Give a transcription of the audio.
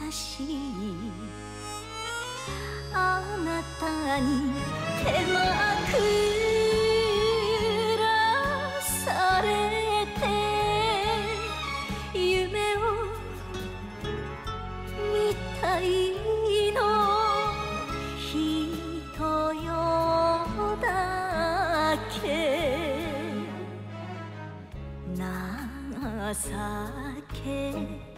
しいあなたに手枕されて夢を見たいの人よだけ情け